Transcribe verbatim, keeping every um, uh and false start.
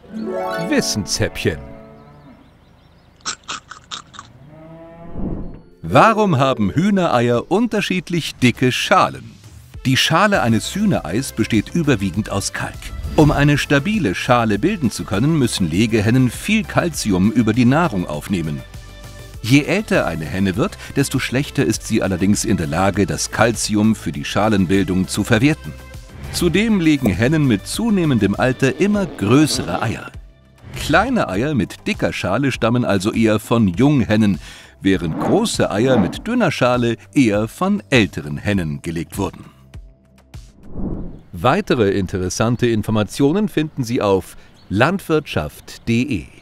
Wissenshäppchen. Warum haben Hühnereier unterschiedlich dicke Schalen? Die Schale eines Hühnereis besteht überwiegend aus Kalk. Um eine stabile Schale bilden zu können, müssen Legehennen viel Calcium über die Nahrung aufnehmen. Je älter eine Henne wird, desto schlechter ist sie allerdings in der Lage, das Calcium für die Schalenbildung zu verwerten. Zudem legen Hennen mit zunehmendem Alter immer größere Eier. Kleine Eier mit dicker Schale stammen also eher von Junghennen, während große Eier mit dünner Schale eher von älteren Hennen gelegt wurden. Weitere interessante Informationen finden Sie auf landwirtschaft punkt de.